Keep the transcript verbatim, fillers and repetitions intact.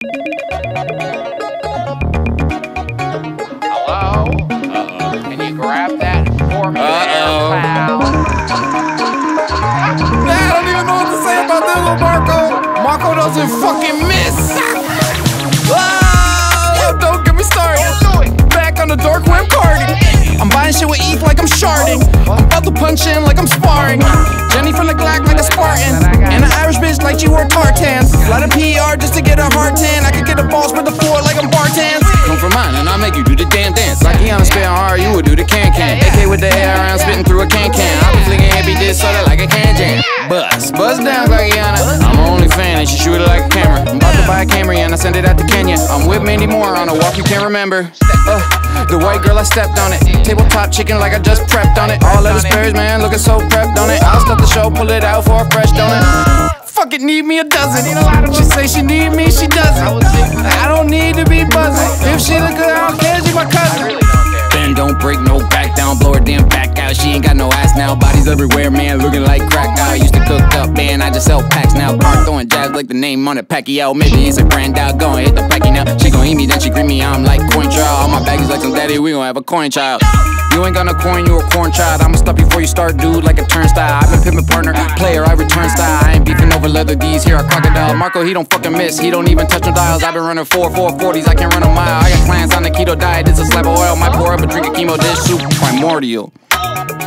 Hello? Uh-oh. Can you grab that for me, Uh-oh. pal? I don't even know what to say about this little Marco. Marco doesn't fucking miss. Oh, don't get me started. Back on the dark web party. I'm buying shit with E T H like I'm sharding. I'm about to punch in like I'm sparring. Jenny from the Glock like a Spartan. And an Irish bitch like she wore tartans. Lot of P R just to get a hard tan. I could get a boss with the floor like I'm Bartans. Come from mine and I'll make you do the damn dance. Like Keanu spitting hard, you would do the can-can. A K with the air around spitting through a can-can. I be flicking heavy dish soda like a can jam. Buzz, buzz down like Rihanna. I'm her only fan and she shoot it like a camera. I'm about to buy a Camry and I send it out to Kenya. I'm with Mandy Moore on a walk you can't remember. Uh, the white girl I stepped on it. Tabletop chicken like I just prepped on it. All lettuce berries, man, looking so prepped on it. I'll stop the show, pull it out for a fresh donut. Fuck it, need me a dozen. She say she need me, she doesn't. I don't need to be buzzing. If she look good, I don't care, she my cousin. Bend, don't break, no back down, blow her damn back out. She ain't got no ass now, bodies everywhere, man, looking like crack out. Used to cook up, man, I just sell packs now. Park throwing jabs like the name on it, Pacquiao. Maybe it's a brand out, go and hit the packy now. She gon' eat me, then she greet me, I'm like coin trial. All my baggies like some daddy, we gon' have a coin child. You ain't got no coin, you a corn child. I'ma stop before you start, dude, like a turnstile. I've been pimpin' partner, player, I return style. I ain't beefing over leather, these here are crocodile. Marco, he don't fucking miss, he don't even touch no dials. I've been running four four forties, I can run a mile. I got clients on the keto diet, it's a slab of oil. Might pour up a drink of chemo dish soup, primordial.